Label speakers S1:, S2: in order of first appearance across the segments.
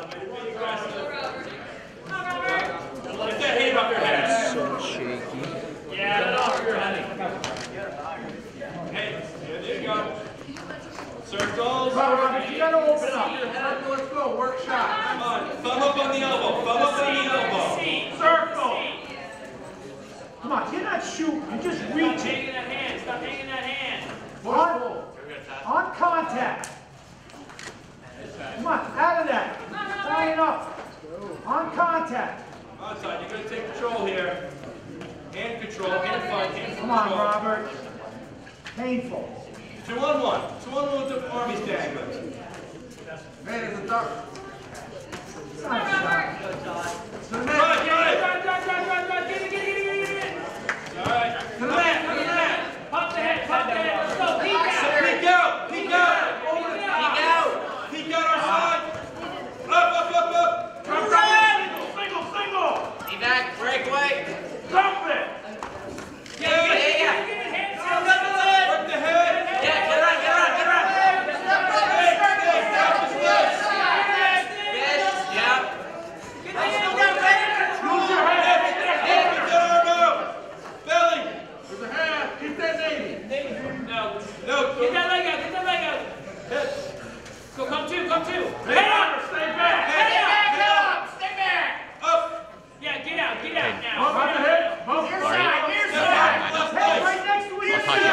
S1: Get that hand off your head.
S2: So shaky.
S1: Yeah, get off your head. Hey, there you go. Circles.
S3: You gotta open up. Let's go. Work shot.
S1: Come on. Thumb up on the elbow. Thumb up on the elbow.
S3: Circle. Come on, you're not shooting. You're just reaching.
S1: Stop hanging that hand. Stop hanging that hand.
S3: On contact. Come on, out of that. Line up. On contact.
S1: Outside, you're going to take control here. Hand control, hand fight, hand control.
S3: Come on, Robert. Painful.
S1: 2-on-1. 2-on-1 with the armies dangling.
S3: Man, it's a duck. It's not a shot.
S1: Get it! All right.
S3: To the mat, to the mat.
S1: Pop the head, let's go. Peek out, peek out. Peek out our side. Up.
S3: Come down. Single.
S4: Evac, breakaway.
S3: Dump it.
S4: Yeah.
S1: Work the head.
S4: Yeah, get around. Yes, yeah.
S3: Use your head.
S1: Get that arm out. Belly.
S3: With the hand. Keep that navy.
S1: No.
S5: Get that leg out.
S1: Head.
S5: Go, come two.
S3: Head up. Stay back.
S4: Stay back.
S1: Up.
S5: Yeah, get out now.
S3: Bump on the head. Bump.
S4: Near side.
S1: Left
S3: Head
S1: leg.
S3: right next to each
S4: Head
S3: side.
S4: in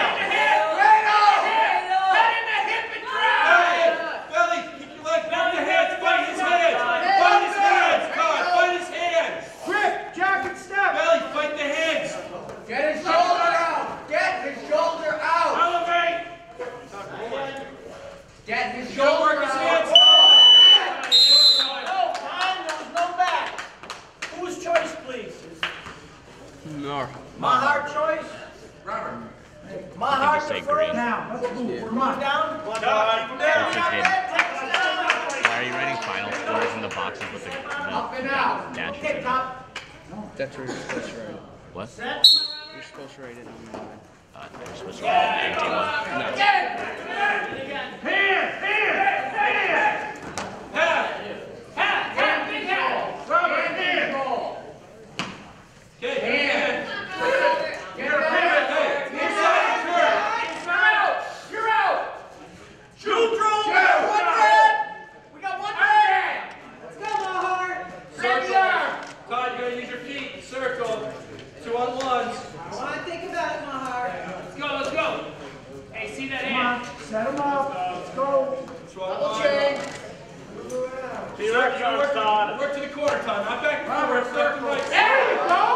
S4: the hip and drive.
S1: Hey, Belly, keep your leg down the hands. Fight his hands. Fight his hands. God, fight his hands.
S3: Grip, jab and step.
S1: Belly, fight the hands.
S4: Get his shoulder out. Get his shoulder out.
S1: Elevate.
S4: Get his
S1: Go
S4: shoulder
S1: work his hands.
S4: out. No time, there's no back.
S5: Whose choice, please?
S2: No.
S4: Mahar choice.
S3: Robert.
S4: Mahar
S2: say
S4: the
S2: green.
S4: first.
S3: Now, let's move. Come on.
S4: Down.
S2: Are you writing final scores in the boxes with the
S4: Up and out.
S2: dashes
S4: Okay,
S2: in?
S4: top.
S2: That's where you're supposed to write it. What?
S4: Set.
S2: You're supposed to write it on the line. You're supposed to write an empty one. No.
S4: Again.
S3: Hand. Robert, hand.
S1: Okay, hand.
S4: Get her back.
S1: Inside turn.
S4: You're out.
S1: Shoot, drone.
S4: One red. We got one red. Let's go, Mahar.
S1: Circle. Todd, you're going to use your feet. Circle. 2-on-1s.
S4: I want to think about it, Mahar.
S5: Let's go. Hey, see that
S3: Come
S5: hand?
S3: on. Set him up. Let's go.
S4: Double chain.
S1: Work to the corner, Todd. Not back to the corner. Left and right.
S3: There you go.